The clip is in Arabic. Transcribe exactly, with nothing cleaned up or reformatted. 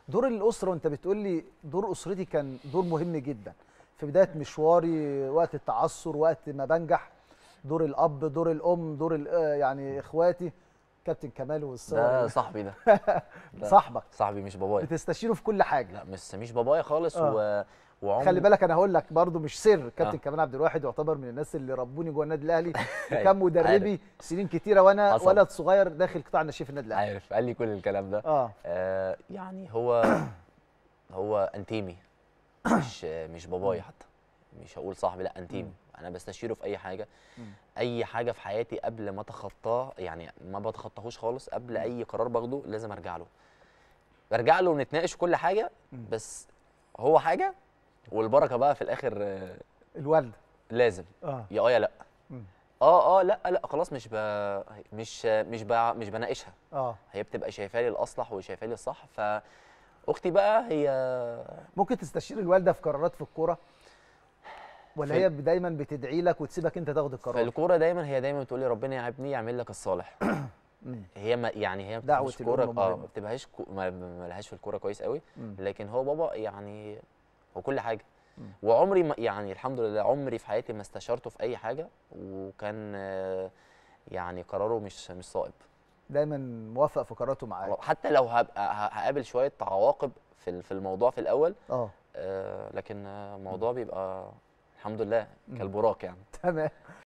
دور الاسره، وانت بتقول لي دور اسرتي كان دور مهم جدا في بدايه مشواري، وقت التعثر، وقت ما بنجح. دور الاب، دور الام، دور ال- آه، يعني اخواتي، كابتن كمال والصور ده اللي- صاحبي ده ده صاحبك صاحبي مش بابايا. بتستشيره في كل حاجه. لا مش مش بابايا خالص. اه و... خلي وعمر. بالك انا هقول لك برضو مش سر، كابتن اه كمال عبد الواحد يعتبر من الناس اللي ربوني جوه النادي الاهلي، أيوة، وكان عارف. مدربي سنين كتيره وانا حصل. ولد صغير داخل قطاع الناشئين في النادي الاهلي. عارف، قال لي كل الكلام ده. اه آه يعني هو هو انتيمي، مش مش بابايا مم. حتى. مش هقول صاحبي، لا مم. انتيمي. انا بستشيره في اي حاجه. مم. اي حاجه في حياتي قبل ما اتخطاه، يعني ما بتخطاهوش خالص. قبل مم. اي قرار باخده لازم ارجع له. برجع له ونتناقش في كل حاجه. مم. بس هو حاجه، والبركه بقى في الاخر. آه، الوالده. لازم. اه يا اه يا لا. مم. اه اه لا لا خلاص. مش ب... مش مش ب... مش بناقشها. اه هي بتبقى شايفاه لي الاصلح وشايفاه لي الصح. فاختي بقى هي ممكن تستشير الوالده في قرارات في الكوره، ولا في هي دايما بتدعي لك وتسيبك انت تاخد في القرار؟ الكوره دايما. هي دايما بتقول لي ربنا يا ابني يعمل لك الصالح. مم. هي ما يعني هي ما دعوه بتفهمش الام كوره. اه ما مهمه. بتبقاش كو... ما ما لهاش في الكوره كويس قوي. مم. لكن هو بابا يعني هو كل حاجه. مم. وعمري ما يعني الحمد لله عمري في حياتي ما استشرته في اي حاجه. وكان آه، يعني قراره مش مش صائب. دايما موافق في قراراته معاك. حتى لو هبقى ه- هقابل شويه عواقب في ال- في الموضوع في الاول. اه آه، لكن آه، مم. الموضوع بيبقى الحمد لله مم. كالبراق يعني. تمام.